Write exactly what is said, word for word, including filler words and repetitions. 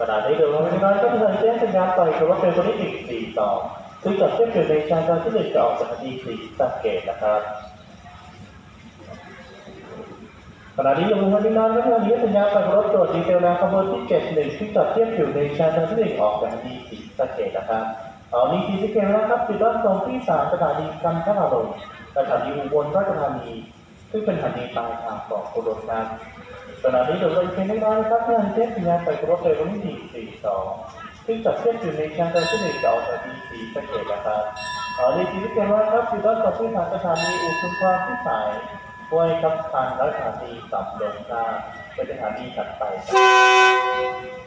ขณะนี้เรือลำน้อยก็มีการแจ้งสัญญาณไฟกับรถเมล์บริษัทสี่สองซึ่งจอดเทียบอยู่ในชานชาลที่หนึ่งจะออกจากสถานีสีสะเกษนะครับขณะนี้เรือลำน้อยก็มีสัญญาณไฟกับรถตรวจดีเทลแนวขบวนที่เจ็ดหนึ่งที่จอดเทียบอยู่ในชานชาลที่หนึ่งออกจากสถานีสีสะเกษนะครับตอนนี้สีสะเกษแล้วครับจุดรับส่งที่สามสถานีกันทรารมสถานีอุบลราชธานีซึ่งเป็นสถานีปลายทางของอุดรธานีขณะนี้เรือลำน้อยครับมีการแจ้งสัญญาณไฟกับรถเมล์บริษัทสี่สองซึ่งจอดเทียบอยู่ในชานชาลที่หนึ่งจะออกจากสถานีสีสะเกษนะครับตอนนี้สีสะเกษแล้วครับจุดรับส่งที่สามสถานีอุทุมพรพิสัยห้วยทับทันและสถานีสำโรงทาเป็นสถานีถัดไปครับ